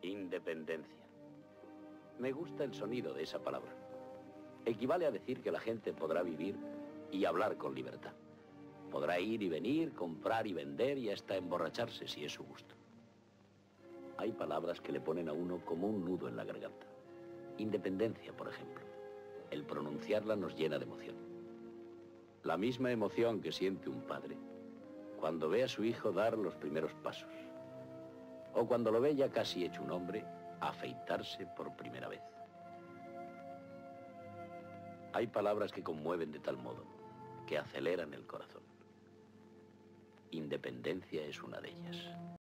Independencia. Me gusta el sonido de esa palabra. Equivale a decir que la gente podrá vivir y hablar con libertad. Podrá ir y venir, comprar y vender y hasta emborracharse si es su gusto. Hay palabras que le ponen a uno como un nudo en la garganta. Independencia, por ejemplo. El pronunciarla nos llena de emoción. La misma emoción que siente un padre cuando ve a su hijo dar los primeros pasos. O cuando lo ve ya casi hecho un hombre, afeitarse por primera vez. Hay palabras que conmueven de tal modo que aceleran el corazón. Independencia es una de ellas.